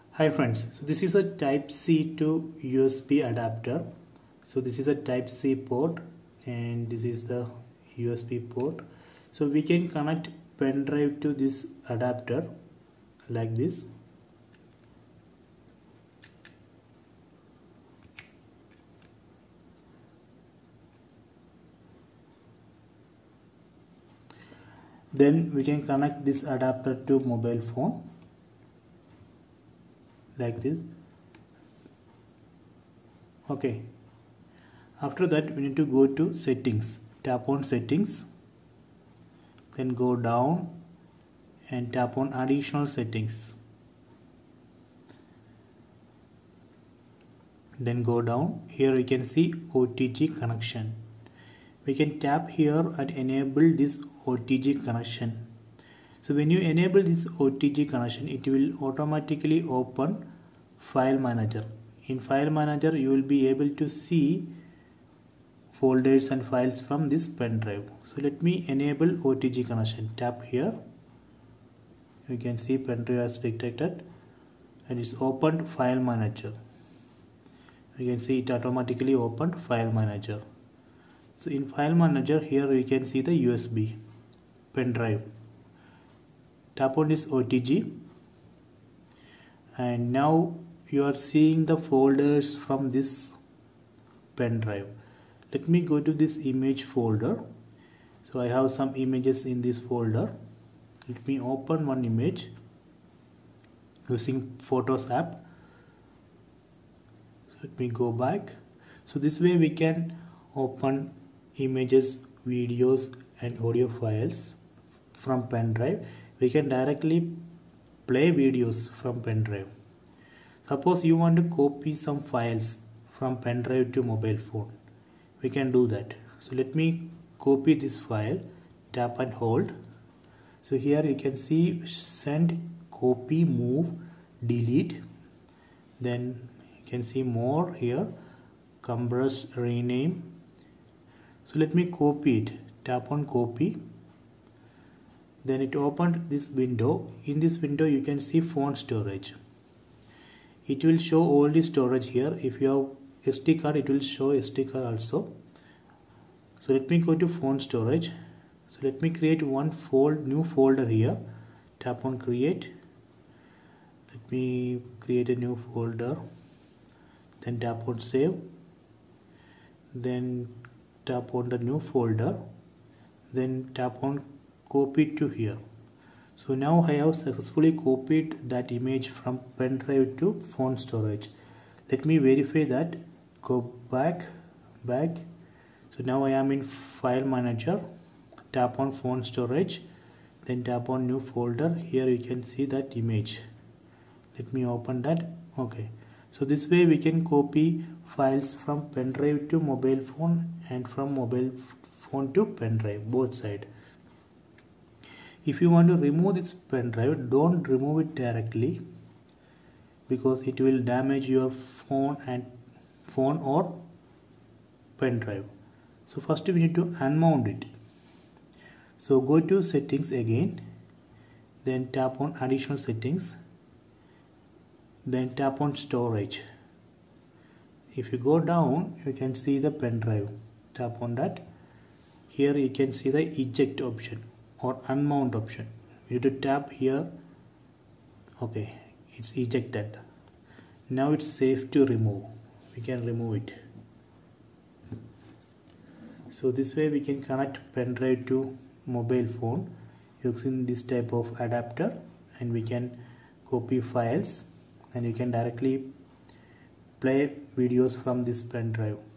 Hi friends, so this is a type C to USB adapter. So this is a type C port and this is the USB port. So we can connect pen drive to this adapter like this. Then we can connect this adapter to mobile phone like this. Okay, after that we need to go to settings, tap on settings, then go down and tap on additional settings, then go down. Here you can see OTG connection. We can tap here and enable this OTG connection. So when you enable this OTG connection, it will automatically open file manager. In file manager you will be able to see folders and files from this pen drive. So let me enable OTG connection. Tap here. You can see pen drive as detected and it's opened file manager. You can see it automatically opened file manager. So in file manager, here you can see the USB pen drive. Tap on this OTG and now you are seeing the folders from this pen drive. Let me go to this image folder. So I have some images in this folder. Let me open one image using Photos app. So let me go back. So this way we can open images, videos and audio files from pen drive. We can directly play videos from pen drive. Suppose you want to copy some files from pen drive to mobile phone, we can do that. So let me copy this file, tap and hold. So here you can see send, copy, move, delete. Then you can see more here, compress, rename. So let me copy it, tap on copy. Then it opened this window. In this window you can see phone storage. It will show all the storage here. If you have SD card, it will show SD card also. So let me go to phone storage. So let me create one new folder here. Tap on create. Let me create a new folder. Then tap on save. Then tap on the new folder. Then tap on copy to here. So now I have successfully copied that image from pen drive to phone storage. Let me verify that. Go back. So now I am in file manager. Tap on phone storage. Then tap on new folder. Here you can see that image. Let me open that. Okay. So this way we can copy files from pen drive to mobile phone and from mobile phone to pen drive, both sides. If you want to remove this pen drive, don't remove it directly because it will damage your phone or pen drive. So first we need to unmount it. So go to settings again, then tap on additional settings, then tap on storage. If you go down, you can see the pen drive. Tap on that. Here you can see the eject option or unmount option. You need to tap here. Okay, it's ejected. Now it's safe to remove. We can remove it. So this way we can connect pen drive to mobile phone using this type of adapter, and we can copy files and you can directly play videos from this pen drive.